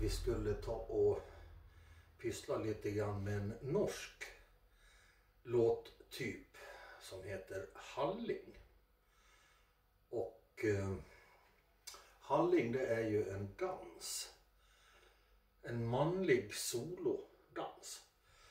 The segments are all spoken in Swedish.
vi skulle ta och pyssla lite grann med en norsk låttyp som heter Halling. Och Halling, det är ju en dans. En manlig solodans.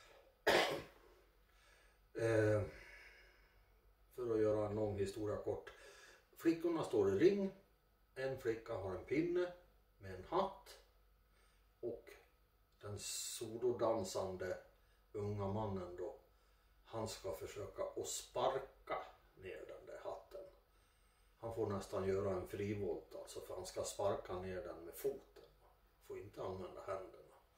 För att göra en lång historia kort. Flickorna står i ring. En flicka har en pinne med en hatt. Och den solodansande unga mannen då, han ska försöka att sparka ner den där hatten. Han får nästan göra en frivolt alltså, för han ska sparka ner den med foten. Får inte använda händerna.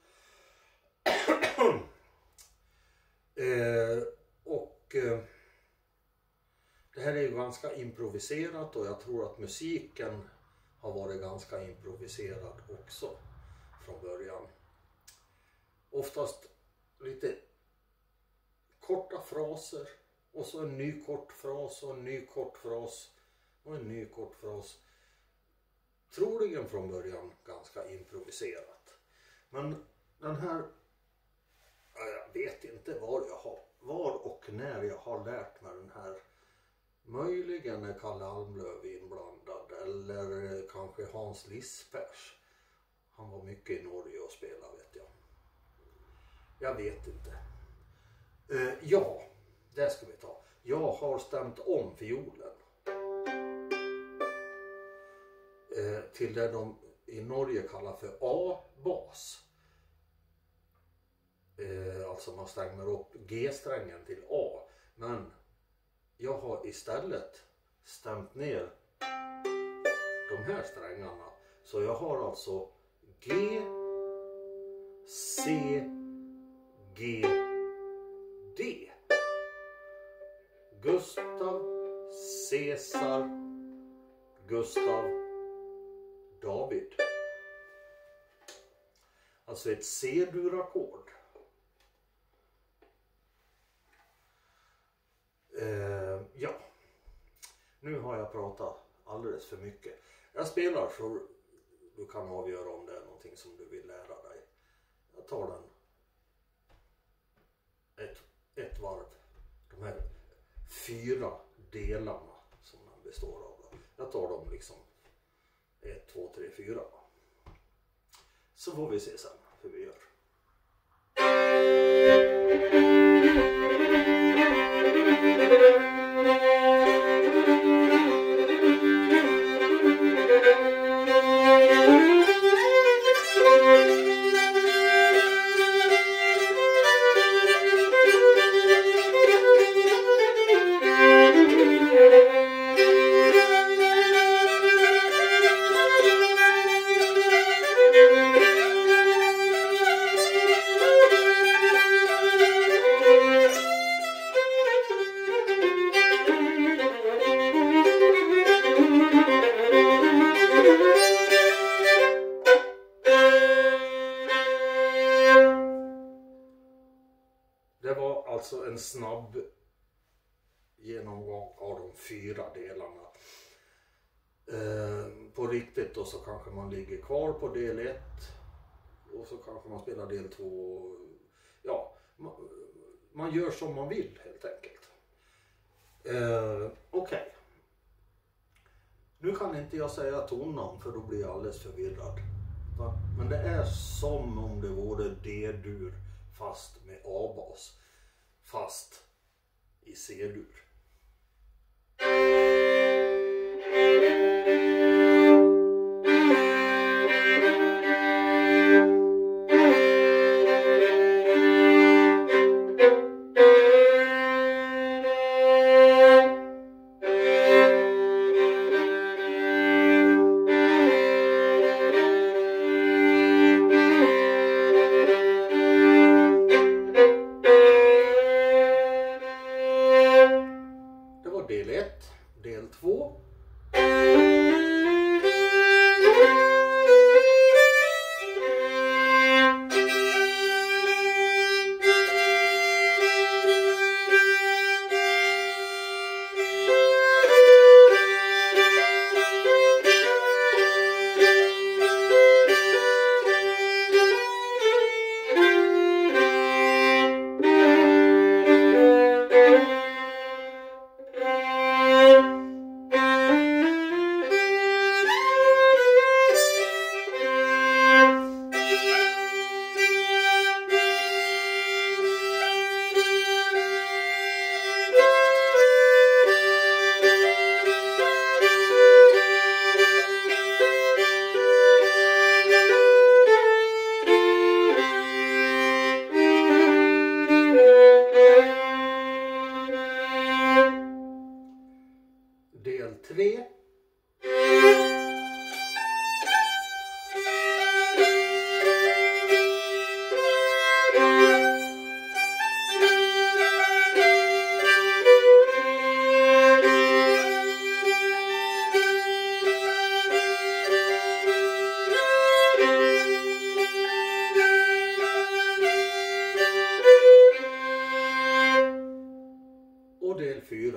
Det här är ju ganska improviserat, och jag tror att musiken har varit ganska improviserad också från början. Oftast lite korta fraser och så en ny kort fras och en ny kort fras och en ny kort fras. Troligen från början ganska improviserat. Men den här, jag vet inte var och när jag har lärt mig den här. Möjligen är Kalle Almlöv inblandad, eller kanske Hans Lispers. Han var mycket i Norge och spelade, vet jag. Jag vet inte. Ja, det ska vi ta. Jag har stämt om fiolen. Till det de i Norge kallar för A-bas. Alltså man stänger upp G-strängen till A. Men jag har istället stämt ner de här strängarna. Så jag har alltså G, C, G, D. Gustav, Cesar, Gustav, David. Alltså ett C-dur-ackord. Ja, nu har jag pratat alldeles för mycket. Jag spelar så du kan avgöra om det är någonting som du vill lära dig. Jag tar den ett varv. De här 4 delarna som den består av. Jag tar dem liksom 1, 2, 3, 4. Så får vi se sen hur vi gör. Alltså en snabb genomgång av de 4 delarna. På riktigt då så kanske man ligger kvar på del 1 och så kanske man spelar del 2. Ja, man gör som man vill helt enkelt. Okej. Nu kan inte jag säga tonnamn för då blir jag alldeles förvirrad. Men det är som om det vore D-dur fast med A-bas. Fast i C-dur. 3. Och del 4.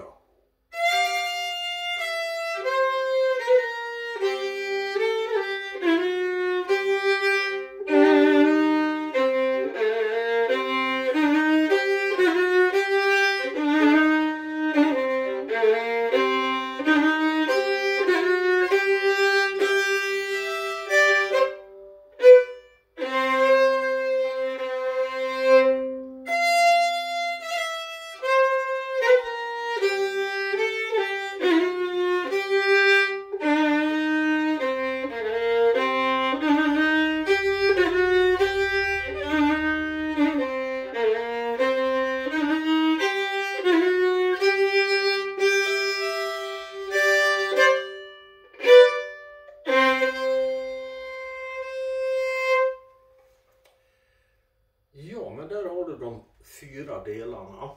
Ja, men där har du de 4 delarna.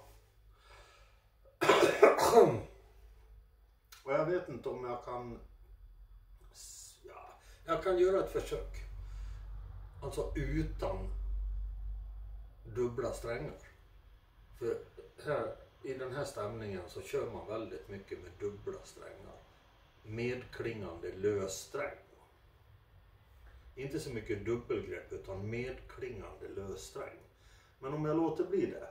Och jag vet inte om jag kan... Ja, jag kan göra ett försök. Alltså utan dubbla strängar. För här, i den här stämningen så kör man väldigt mycket med dubbla strängar. Medklingande lössträng. Inte så mycket dubbelgrepp utan medklingande lössträng. Men om jag låter bli det.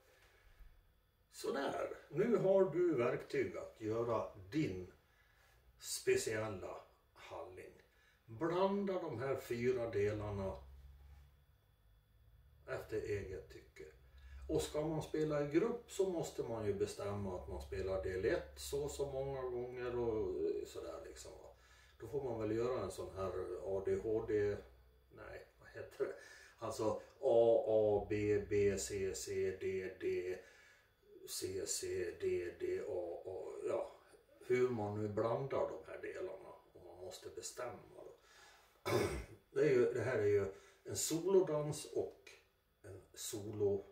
Sådär, nu har du verktyg att göra din speciella Halling. Blanda de här 4 delarna efter eget tycke. Och ska man spela i grupp så måste man ju bestämma att man spelar del 1 så många gånger och sådär liksom. Då får man väl göra en sån här ADHD, nej vad heter det? Alltså A, B, B, C, D, C, D, A, ja. Hur man nu blandar de här delarna och man måste bestämma då. Det här är ju en solodans och en sololåt.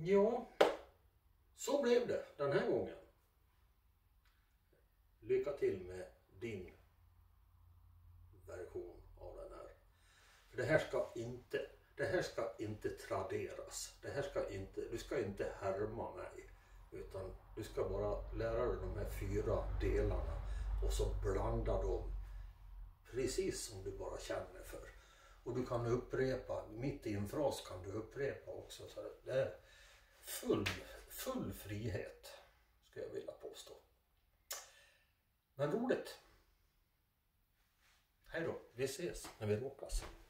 Ja, så blev det den här gången. Lycka till med din version av den här. För det här ska inte traderas. Du ska inte härma mig. Utan du ska bara lära dig de här 4 delarna. Och så blanda dem precis som du bara känner för. Och du kan upprepa, mitt i en fras kan du upprepa också. Så det är full frihet, ska jag vilja påstå. Men roligt. Hej då, vi ses när vi råkas.